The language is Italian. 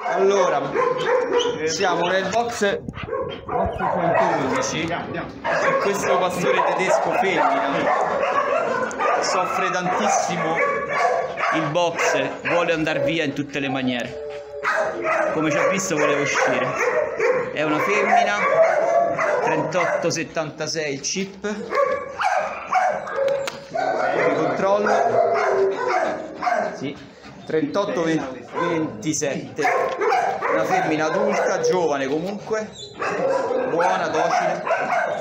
Allora, siamo nel box 111 e questo pastore tedesco femmina soffre tantissimo il box, vuole andare via in tutte le maniere. Come ci ho visto voleva uscire. È una femmina, 3876 il chip, di controllo, sì, 3827, una femmina adulta, giovane comunque, buona, docile.